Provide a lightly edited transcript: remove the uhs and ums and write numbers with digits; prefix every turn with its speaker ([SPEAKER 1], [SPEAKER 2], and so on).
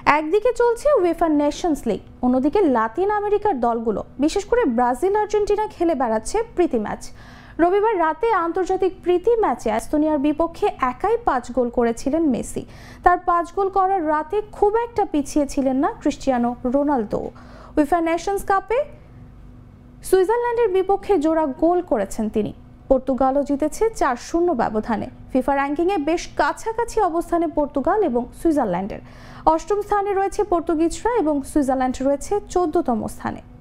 [SPEAKER 1] একদিকে চলছে UEFA Nations league, অন্যদিকে লাতিন আমেরিকার দলগুলো বিশেষ করে ব্রাজিল আর্জেন্টিনা খেলে বেড়াচ্ছে প্রীতি ম্যাচ। রবিবার রাতে আন্তর্জাতিক প্রীতি ম্যাচে এস্তোনিয়ার বিপক্ষে একাই 5 গোল করেছিলেন মেসি। তার 5 গোল করার রাতে খুব একটা পিছিয়ে ছিলেন না ক্রিস্টিয়ানো রোনালদো। উয়েফা নেশনস কাপে সুইজারল্যান্ডের বিপক্ষে জোড়া গোল করেছেন তিনি। পর্তুগালও জিতেছে 4-0 ব্যবধানে। ফিফা র্যাঙ্কিংয়ে বেশ কাছাকাছি অবস্থানে পর্তুগাল এবং সুইজারল্যান্ডের। 8ম স্থানে রয়েছে পর্তুগিজরা এবং সুইজারল্যান্ড রয়েছে 14তম স্থানে।